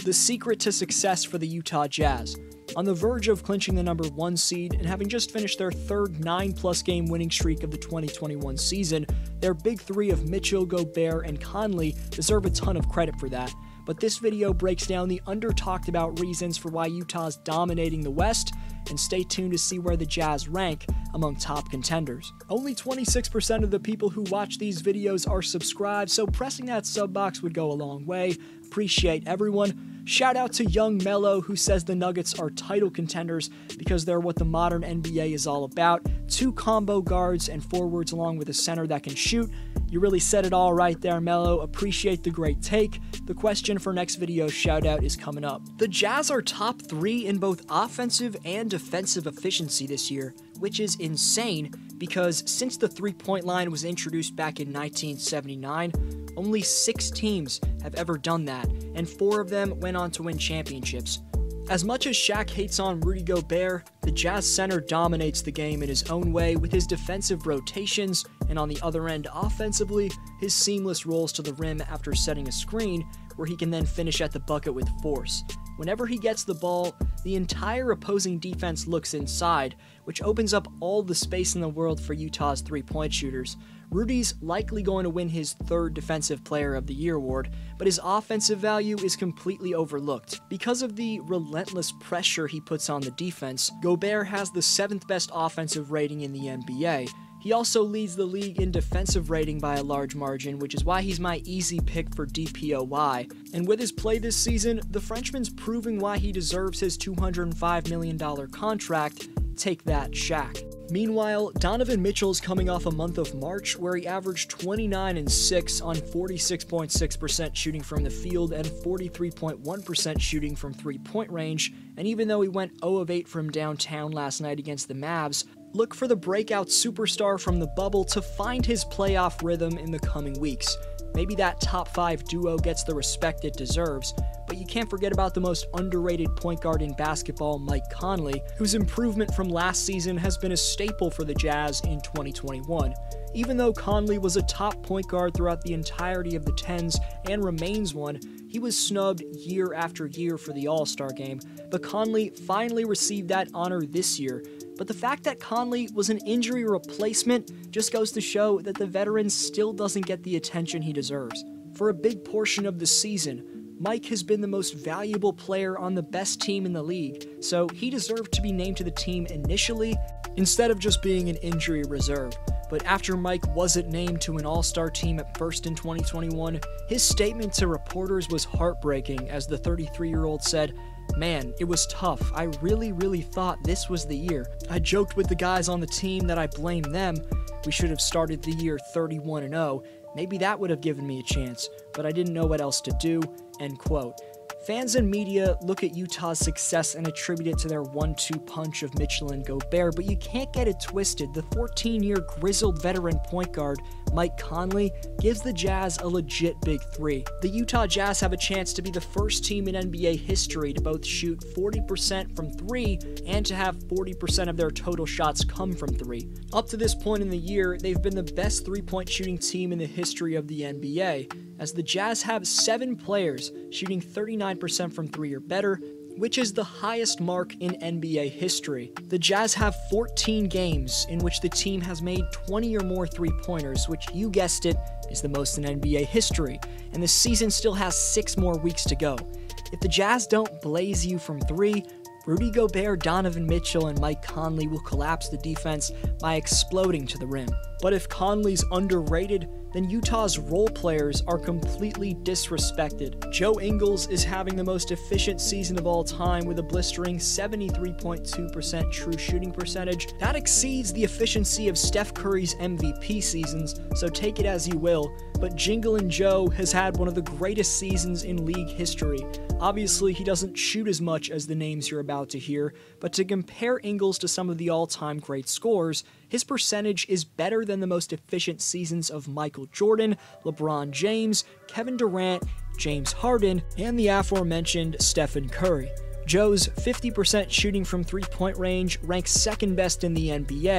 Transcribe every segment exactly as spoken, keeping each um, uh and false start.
the secret to success for the Utah Jazz. On the verge of clinching the number one seed and having just finished their third nine-plus game winning streak of the twenty twenty-one season, their big three of Mitchell, Gobert, and Conley deserve a ton of credit for that. But this video breaks down the under-talked-about reasons for why Utah's dominating the West, and stay tuned to see where the Jazz rank among top contenders. Only twenty-six percent of the people who watch these videos are subscribed, so pressing that sub box would go a long way. Appreciate everyone. Shout out to Young Mello, who says the Nuggets are title contenders because they're what the modern N B A is all about. Two combo guards and forwards along with a center that can shoot. You really said it all right there, Mello. Appreciate the great take. The question for next video's shout out is coming up. The Jazz are top three in both offensive and defensive efficiency this year, which is insane because since the three-point line was introduced back in nineteen seventy-nine, only six teams have ever done that, and four of them went on to win championships. As much as Shaq hates on Rudy Gobert, the Jazz center dominates the game in his own way with his defensive rotations, and on the other end offensively, his seamless rolls to the rim after setting a screen where he can then finish at the bucket with force. Whenever he gets the ball, the entire opposing defense looks inside, which opens up all the space in the world for Utah's three-point shooters. Rudy's likely going to win his third Defensive Player of the Year award, but his offensive value is completely overlooked. Because of the relentless pressure he puts on the defense, Gobert has the seventh best offensive rating in the N B A. He also leads the league in defensive rating by a large margin, which is why he's my easy pick for D P O Y. And with his play this season, the Frenchman's proving why he deserves his two hundred five million dollars contract. Take that, Shaq. Meanwhile, Donovan Mitchell's coming off a month of March where he averaged twenty-nine and six on forty-six point six percent shooting from the field and forty-three point one percent shooting from three-point range, and even though he went zero of eight from downtown last night against the Mavs, look for the breakout superstar from the bubble to find his playoff rhythm in the coming weeks. Maybe that top five duo gets the respect it deserves, but you can't forget about the most underrated point guard in basketball, Mike Conley, whose improvement from last season has been a staple for the Jazz in twenty twenty-one. Even though Conley was a top point guard throughout the entirety of the tens and remains one, he was snubbed year after year for the All-Star game, but Conley finally received that honor this year. But the fact that Conley was an injury replacement just goes to show that the veteran still doesn't get the attention he deserves. For a big portion of the season, Mike has been the most valuable player on the best team in the league, so he deserved to be named to the team initially instead of just being an injury reserve. But after Mike wasn't named to an all-star team at first in twenty twenty-one, his statement to reporters was heartbreaking as the thirty-three-year-old said, "Man, it was tough. I really, really thought this was the year. I joked with the guys on the team that I blame them. We should have started the year thirty-one and oh. Maybe that would have given me a chance, but I didn't know what else to do." End quote. Fans and media look at Utah's success and attribute it to their one two punch of Mitchell and Gobert, but you can't get it twisted. The fourteen-year grizzled veteran point guard, Mike Conley, gives the Jazz a legit big three. The Utah Jazz have a chance to be the first team in N B A history to both shoot forty percent from three and to have forty percent of their total shots come from three. Up to this point in the year, they've been the best three-point shooting team in the history of the N B A, as the Jazz have seven players shooting thirty-nine percent from three or better, which is the highest mark in N B A history. The Jazz have fourteen games in which the team has made twenty or more three-pointers, which, you guessed it, is the most in N B A history, and the season still has six more weeks to go. If the Jazz don't blaze you from three, Rudy Gobert, Donovan Mitchell, and Mike Conley will collapse the defense by exploding to the rim. But if Conley's underrated, then Utah's role players are completely disrespected. Joe Ingles is having the most efficient season of all time with a blistering seventy-three point two percent true shooting percentage. That exceeds the efficiency of Steph Curry's M V P seasons, so take it as you will, but Jinglin' Joe has had one of the greatest seasons in league history. Obviously, he doesn't shoot as much as the names you're about to hear, but to compare Ingles to some of the all-time great scorers, his percentage is better than the most efficient seasons of Michael Jordan, LeBron James, Kevin Durant, James Harden, and the aforementioned Stephen Curry. Joe's fifty percent shooting from three-point range ranks second best in the N B A,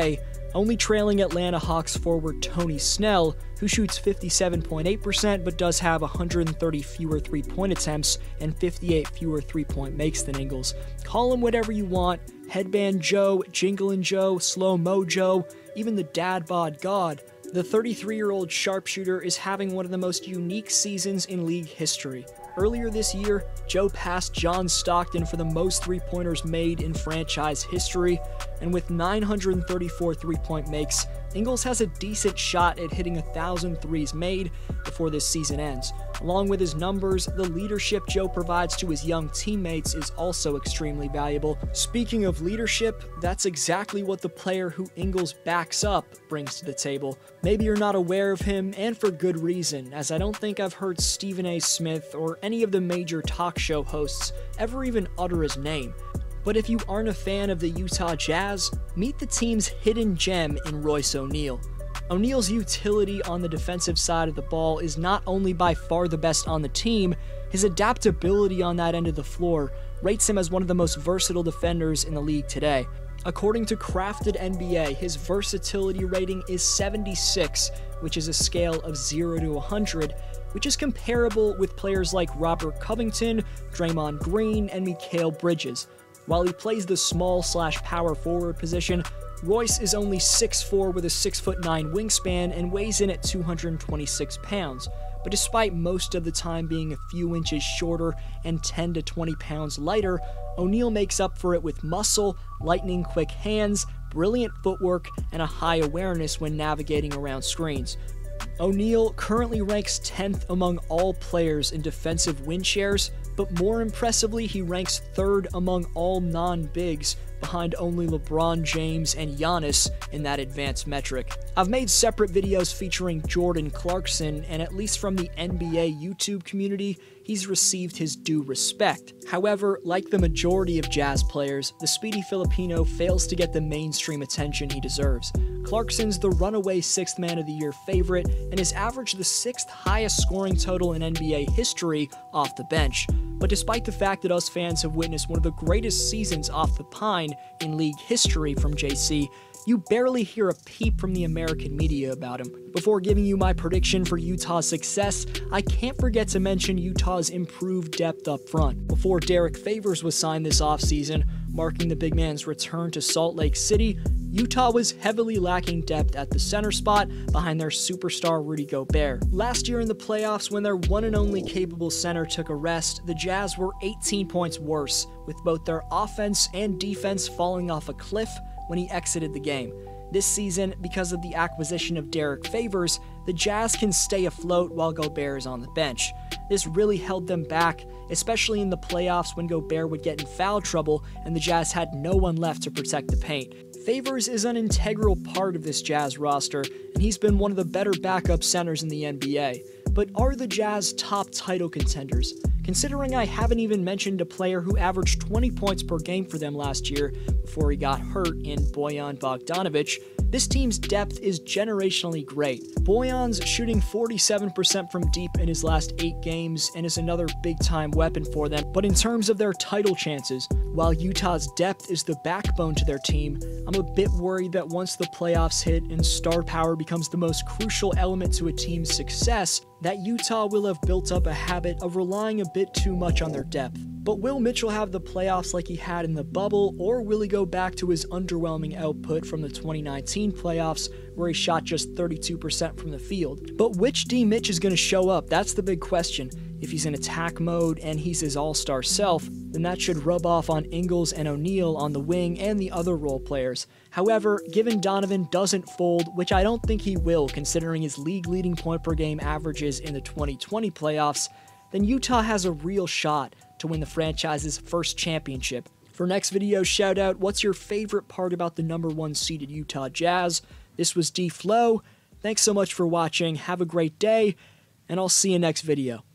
only trailing Atlanta Hawks forward Tony Snell, who shoots fifty-seven point eight percent but does have one hundred thirty fewer three-point attempts and fifty-eight fewer three-point makes than Ingles. Call him whatever you want, Headband Joe, Jinglin' Joe, Slow-Mo Joe, even the Dad Bod God. The thirty-three-year-old sharpshooter is having one of the most unique seasons in league history. Earlier this year, Joe passed John Stockton for the most three-pointers made in franchise history, and with nine hundred thirty-four three-point makes, Ingles has a decent shot at hitting one thousand threes made before this season ends. Along with his numbers, the leadership Joe provides to his young teammates is also extremely valuable. Speaking of leadership, that's exactly what the player who Ingles backs up brings to the table. Maybe you're not aware of him, and for good reason, as I don't think I've heard Stephen A. Smith or any of the major talk show hosts ever even utter his name. But if you aren't a fan of the Utah Jazz, meet the team's hidden gem in Royce O'Neale. O'Neale's utility on the defensive side of the ball is not only by far the best on the team, his adaptability on that end of the floor rates him as one of the most versatile defenders in the league today. According to Crafted N B A, his versatility rating is seventy-six, which is a scale of zero to one hundred, which is comparable with players like Robert Covington, Draymond Green, and Mikal Bridges. While he plays the small slash power forward position, Royce is only six foot four with a six foot nine wingspan and weighs in at two hundred twenty-six pounds. But despite most of the time being a few inches shorter and ten to twenty pounds lighter, O'Neale makes up for it with muscle, lightning quick hands, brilliant footwork, and a high awareness when navigating around screens. O'Neale currently ranks tenth among all players in defensive win shares, but more impressively, he ranks third among all non-bigs, behind only LeBron James and Giannis in that advanced metric. I've made separate videos featuring Jordan Clarkson, and at least from the N B A YouTube community, he's received his due respect. However, like the majority of Jazz players, the speedy Filipino fails to get the mainstream attention he deserves. Clarkson's the runaway sixth man of the year favorite, and has averaged the sixth highest scoring total in N B A history off the bench. But despite the fact that us fans have witnessed one of the greatest seasons off the pine in league history from J C, you barely hear a peep from the American media about him. Before giving you my prediction for Utah's success, I can't forget to mention Utah's improved depth up front. Before Derek Favors was signed this offseason, marking the big man's return to Salt Lake City, Utah was heavily lacking depth at the center spot behind their superstar Rudy Gobert. Last year in the playoffs, when their one and only capable center took a rest, the Jazz were eighteen points worse, with both their offense and defense falling off a cliff when he exited the game. This season, because of the acquisition of Derek Favors, the Jazz can stay afloat while Gobert is on the bench. This really held them back, especially in the playoffs when Gobert would get in foul trouble and the Jazz had no one left to protect the paint. Favors is an integral part of this Jazz roster, and he's been one of the better backup centers in the N B A. But are the Jazz top title contenders? Considering I haven't even mentioned a player who averaged twenty points per game for them last year before he got hurt in Bojan Bogdanovic, this team's depth is generationally great. Bojan's shooting forty-seven percent from deep in his last eight games and is another big-time weapon for them, but in terms of their title chances, while Utah's depth is the backbone to their team, I'm a bit worried that once the playoffs hit and star power becomes the most crucial element to a team's success, that Utah will have built up a habit of relying a bit too much on their depth. But will Mitchell have the playoffs like he had in the bubble, or will he go back to his underwhelming output from the twenty nineteen playoffs where he shot just thirty-two percent from the field? But which D. Mitch is going to show up? That's the big question. If he's in attack mode and he's his all-star self, then that should rub off on Ingles and O'Neale on the wing and the other role players. However, given Donovan doesn't fold, which I don't think he will considering his league-leading point per game averages in the twenty twenty playoffs, then Utah has a real shot to win the franchise's first championship. For next video shoutout, what's your favorite part about the number one seeded Utah Jazz? This was D Flow. Thanks so much for watching, have a great day, and I'll see you next video.